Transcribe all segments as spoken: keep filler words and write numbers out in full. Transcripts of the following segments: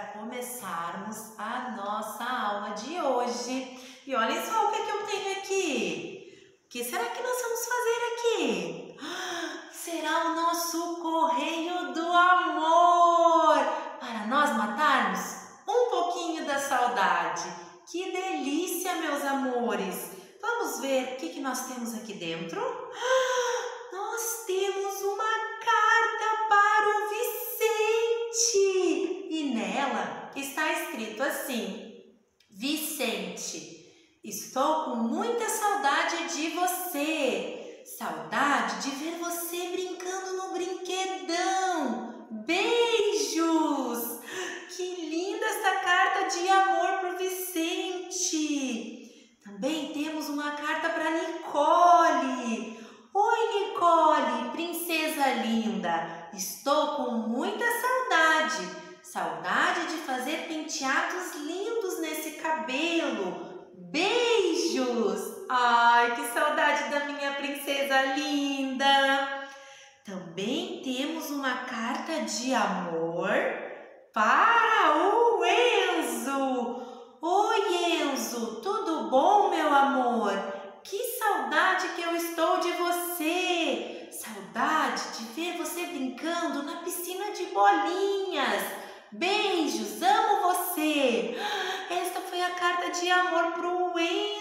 para começarmos a nossa aula de hoje. E olhem só o que, é que eu tenho aqui. O que será que nós vamos fazer aqui? Será o nosso correio do amor, para nós matarmos um pouquinho da saudade. Que delícia, meus amores! Vamos ver o que, que nós temos aqui dentro? Nós temos uma carta para o Vicente e nela está escrito assim: Vicente, estou com muita saudade de você, saudade de ver você brincando no brinquedão. Beijos! Que linda essa carta de amor para o Vicente. Também temos uma carta para Nicole. Oi, Nicole, princesa linda, estou com muita saudade, saudade de fazer penteados lindos nesse cabelo. Beijos! Ai, que saudade da minha princesa linda! Também temos uma carta de amor para o Enzo. Oi, Enzo, tudo bom, meu amor? Que saudade que eu estou de você! Saudade de ver você brincando na piscina de bolinhas. Beijos, amo você! Esta foi a carta de amor para o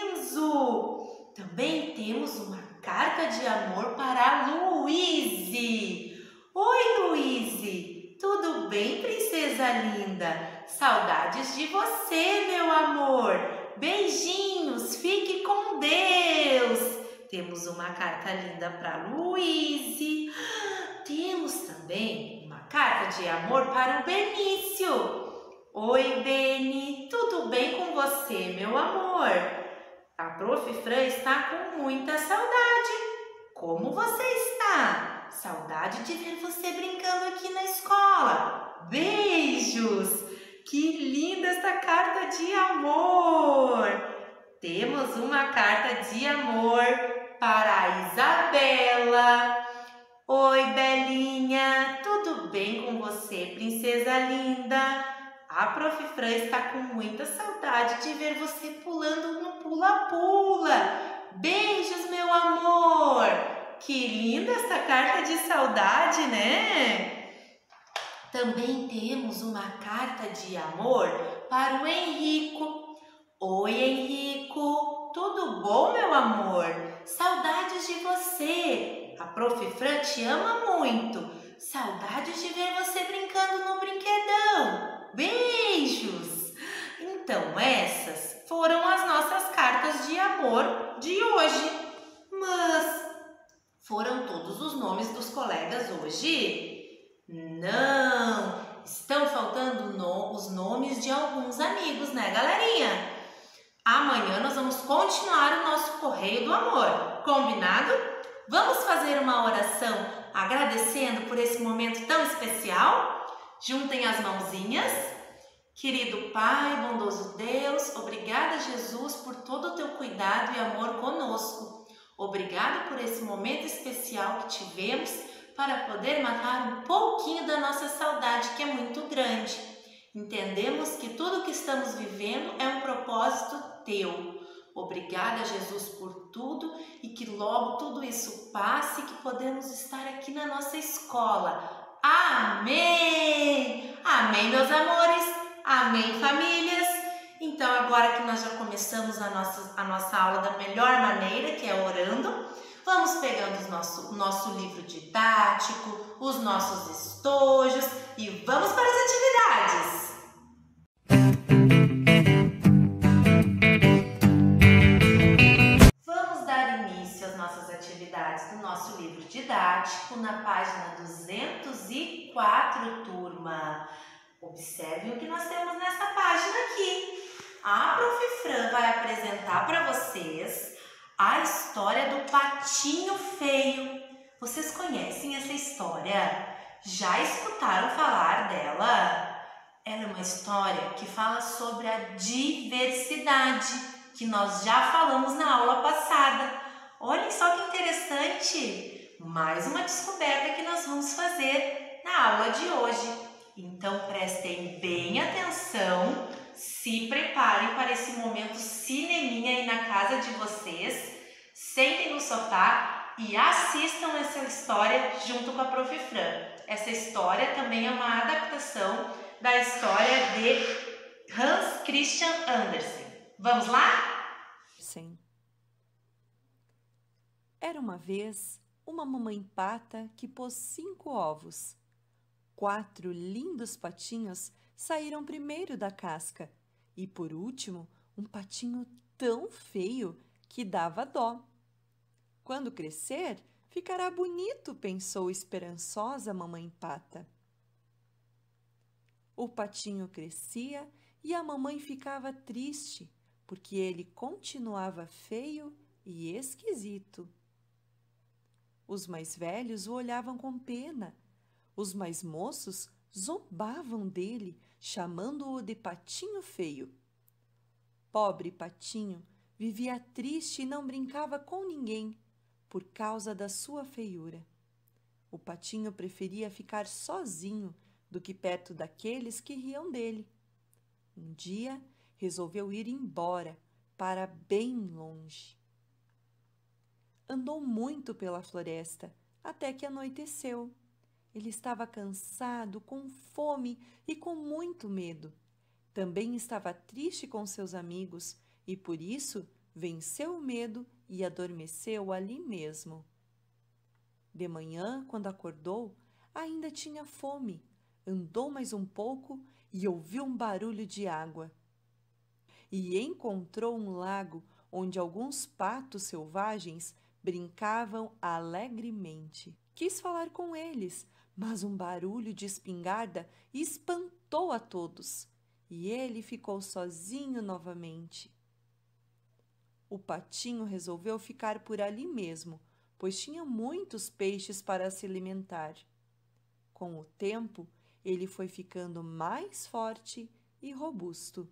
Enzo. Também temos uma carta de amor para a Luíse. Oi, Luíse! Tudo bem, princesa linda? Saudades de você, meu amor! Beijinhos, fique com Deus! Temos uma carta linda para Luíse. Temos também uma carta de amor para o Benício. Oi, Beni, tudo bem com você, meu amor? A prof Fran está com muita saudade. Como você está? Saudade de ver você brincando aqui na escola. Beijos! Que linda esta carta de amor! Temos uma carta de amor para a Isabela. Oi, Belinha, tudo bem com você, princesa linda? A prof Fran está com muita saudade de ver você pulando no pula-pula. Beijos, meu amor! Que linda esta carta de saudade, né? Também temos uma carta de amor para o Henrico. Oi, Henrico, tudo bom, meu amor? Saudades de você. A prof Fran te ama muito. Saudades de ver você brincando no brinquedão. Beijos! Então, essas foram as nossas cartas de amor de hoje. Mas foram todos os nomes dos colegas hoje? Não! Estão faltando no, os nomes de alguns amigos, né, galerinha? Amanhã nós vamos continuar o nosso correio do amor. Combinado? Vamos fazer uma oração agradecendo por esse momento tão especial? Juntem as mãozinhas. Querido Pai, bondoso Deus, obrigada, Jesus, por todo o teu cuidado e amor conosco. Obrigado por esse momento especial que tivemos para poder matar um pouquinho da nossa saudade, que é muito grande. Entendemos que tudo que estamos vivendo é um propósito teu. Obrigada, Jesus, por tudo e que logo tudo isso passe e que podemos estar aqui na nossa escola. Amém! Amém, meus amores! Amém, famílias! Então, agora que nós já começamos a nossa, a nossa aula da melhor maneira, que é orando, vamos pegando os nosso, o nosso livro didático, os nossos estojos e vamos para as atividades! Vamos dar início às nossas atividades do nosso livro didático na página duzentos e quatro, turma. Observem o que nós temos nessa página aqui. A prof Fran vai apresentar para vocês a história do Patinho Feio. Vocês conhecem essa história? Já escutaram falar dela? Ela é uma história que fala sobre a diversidade, que nós já falamos na aula passada. Olhem só que interessante! Mais uma descoberta que nós vamos fazer na aula de hoje. Então prestem bem atenção, se preparem para esse momento cineminha aí na casa de vocês, sentem no sofá e assistam essa história junto com a Prof Fran. Essa história também é uma adaptação da história de Hans Christian Andersen. Vamos lá? Sim. Era uma vez uma mamãe pata que pôs cinco ovos. Quatro lindos patinhos saíram primeiro da casca e, por último, um patinho tão feio que dava dó. Quando crescer, ficará bonito, pensou esperançosa mamãe pata. O patinho crescia e a mamãe ficava triste, porque ele continuava feio e esquisito. Os mais velhos o olhavam com pena. Os mais moços zombavam dele, chamando-o de patinho feio. Pobre patinho vivia triste e não brincava com ninguém por causa da sua feiura. O patinho preferia ficar sozinho do que perto daqueles que riam dele. Um dia resolveu ir embora para bem longe. Andou muito pela floresta até que anoiteceu. Ele estava cansado, com fome e com muito medo. Também estava triste com seus amigos e, por isso, venceu o medo e adormeceu ali mesmo. De manhã, quando acordou, ainda tinha fome. Andou mais um pouco e ouviu um barulho de água. E encontrou um lago onde alguns patos selvagens brincavam alegremente. Quis falar com eles, mas um barulho de espingarda espantou a todos e ele ficou sozinho novamente. O patinho resolveu ficar por ali mesmo, pois tinha muitos peixes para se alimentar. Com o tempo, ele foi ficando mais forte e robusto.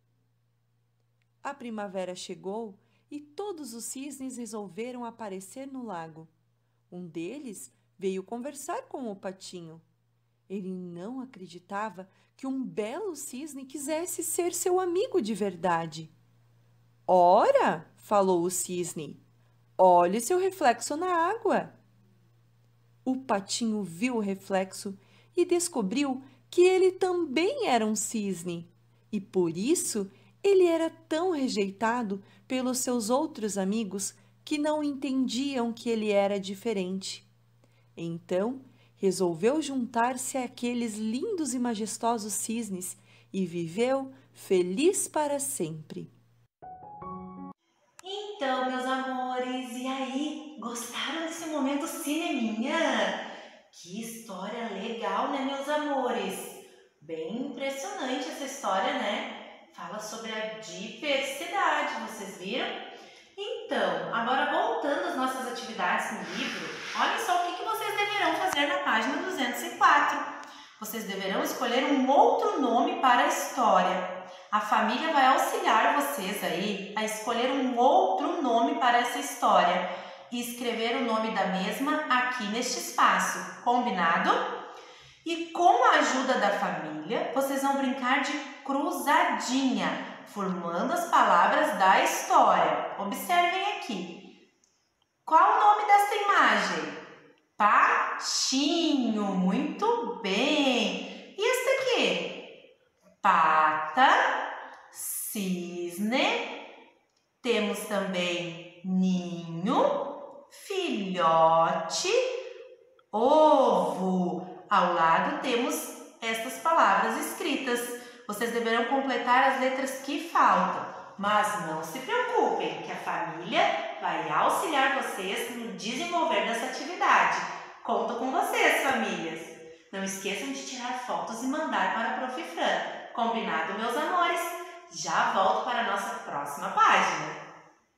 A primavera chegou e todos os cisnes resolveram aparecer no lago. Um deles veio conversar com o patinho. Ele não acreditava que um belo cisne quisesse ser seu amigo de verdade. Ora, falou o cisne, olhe seu reflexo na água. O patinho viu o reflexo e descobriu que ele também era um cisne, e por isso ele era tão rejeitado pelos seus outros amigos que não entendiam que ele era diferente. Então, resolveu juntar-se àqueles lindos e majestosos cisnes e viveu feliz para sempre. Então, meus amores, e aí? Gostaram desse momento cineminha? Que história legal, né, meus amores? Bem impressionante essa história, né? Fala sobre a diversidade, vocês viram? Então, agora voltando às nossas atividades no livro, olhem só o que vocês deverão fazer na página duzentos e quatro. Vocês deverão escolher um outro nome para a história. A família vai auxiliar vocês aí a escolher um outro nome para essa história e escrever o nome da mesma aqui neste espaço. Combinado? E com a ajuda da família, vocês vão brincar de cruzadinha, formando as palavras da história. Observem aqui. Qual o nome desta imagem? Patinho. Muito bem. E esta aqui? Pata, cisne. Temos também ninho, filhote, ovo. Ao lado temos estas palavras escritas. Vocês deverão completar as letras que faltam, mas não se preocupem, que a família vai auxiliar vocês no desenvolver dessa atividade. Conto com vocês, famílias. Não esqueçam de tirar fotos e mandar para a Prof Fran. Combinado, meus amores? Já volto para a nossa próxima página.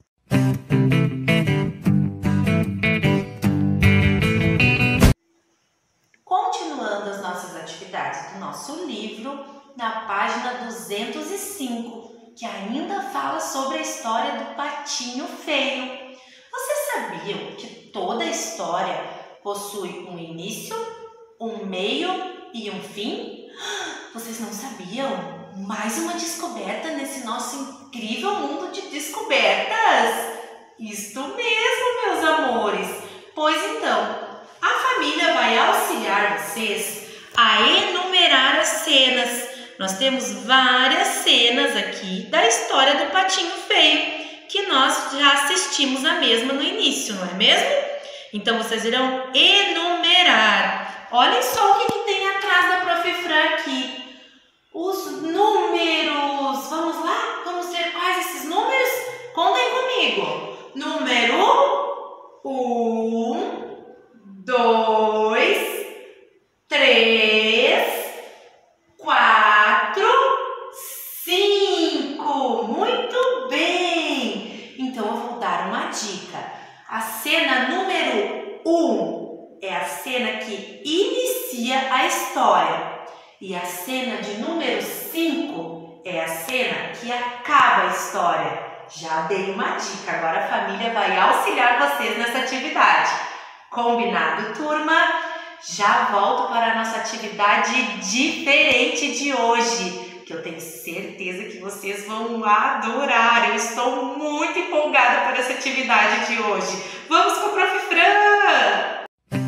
Continuando as nossas atividades do nosso livro, na página duzentos e cinco, que ainda fala sobre a história do patinho feio. Vocês sabiam que toda história possui um início, um meio e um fim? Vocês não sabiam? Mais uma descoberta nesse nosso incrível mundo de descobertas? Isto mesmo, meus amores! Pois então, a família vai auxiliar vocês a enumerar as cenas. Nós temos várias cenas aqui da história do Patinho Feio, que nós já assistimos a mesma no início, não é mesmo? Então, vocês irão enumerar. Olhem só o que, que tem atrás da Prof. Fran aqui. Os números. Vamos lá? Vamos ver quais esses números? Contem comigo. Número um, dois, três, quatro, cinco. Muito bem. Então, eu vou dar uma dica. A cena número um é a cena que inicia a história. E a cena de número cinco é a cena que acaba a história. Já dei uma dica, agora a família vai auxiliar vocês nessa atividade. Combinado, turma? Já volto para a nossa atividade diferente de hoje, que eu tenho certeza que vocês vão adorar. Eu estou muito empolgada para essa atividade de hoje. Vamos com a Prof. Fran!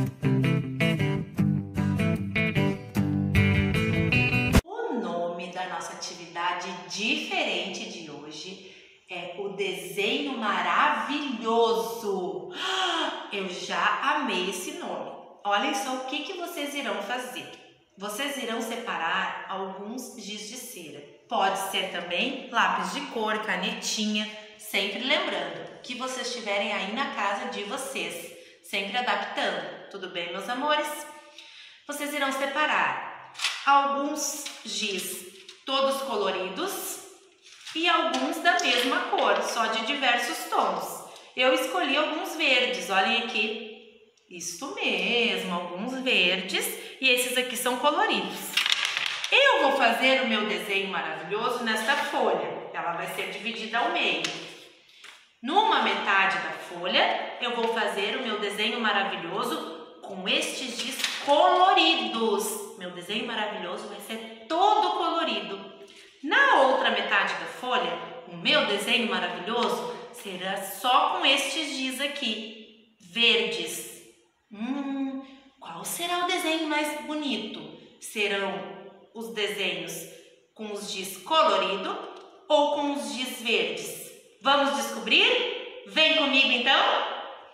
O nome da nossa atividade diferente de hoje é o desenho maravilhoso. Eu já amei esse nome. Olhem só o que, que vocês irão fazer. Vocês irão separar alguns giz de cera. Pode ser também lápis de cor, canetinha. Sempre lembrando que vocês estiverem aí na casa de vocês. Sempre adaptando. Tudo bem, meus amores? Vocês irão separar alguns giz todos coloridos e alguns da mesma cor, só de diversos tons. Eu escolhi alguns verdes, olhem aqui. Isto mesmo, alguns verdes e esses aqui são coloridos. Eu vou fazer o meu desenho maravilhoso nesta folha. Ela vai ser dividida ao meio. Numa metade da folha, eu vou fazer o meu desenho maravilhoso com estes giz coloridos. Meu desenho maravilhoso vai ser todo colorido. Na outra metade da folha, o meu desenho maravilhoso será só com estes giz aqui, verdes. Hum, qual será o desenho mais bonito? Serão os desenhos com os giz colorido ou com os giz verdes? Vamos descobrir? Vem comigo então!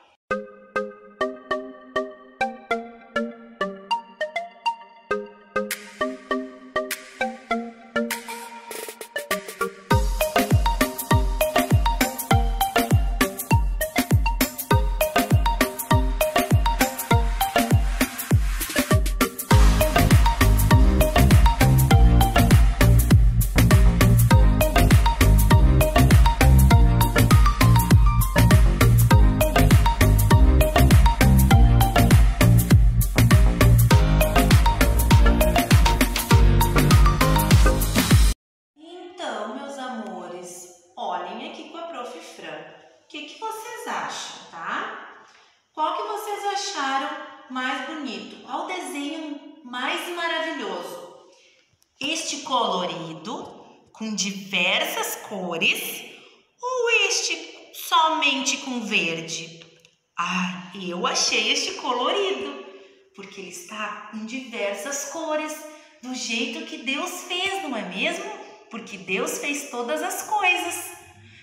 O que, que vocês acham, tá? Qual que vocês acharam mais bonito? Qual o desenho mais maravilhoso? Este colorido, com diversas cores, ou este somente com verde? Ah, eu achei este colorido, porque ele está em diversas cores, do jeito que Deus fez, não é mesmo? Porque Deus fez todas as coisas.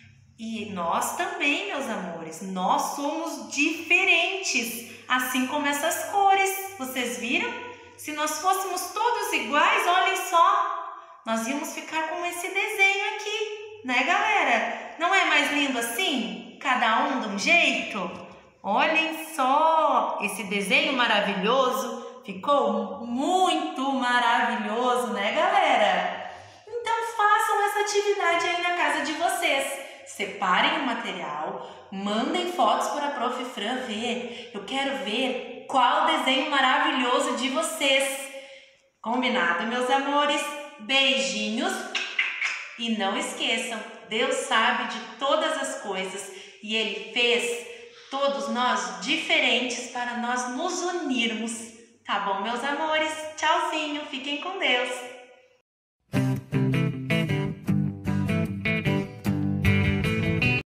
E nós também, meus amores, nós somos diferentes, assim como essas cores. Vocês viram? Se nós fôssemos todos iguais, olhem só, nós íamos ficar com esse desenho aqui, né, galera? Não é mais lindo assim? Cada um de um jeito? Olhem só, esse desenho maravilhoso ficou muito maravilhoso, né, galera? Então façam essa atividade aí na casa de vocês. Separem o material, mandem fotos para a Prof. Fran ver. Eu quero ver qual o desenho maravilhoso de vocês. Combinado, meus amores? Beijinhos. E não esqueçam, Deus sabe de todas as coisas e Ele fez todos nós diferentes para nós nos unirmos Tá bom, meus amores. Tchauzinho. Fiquem com Deus.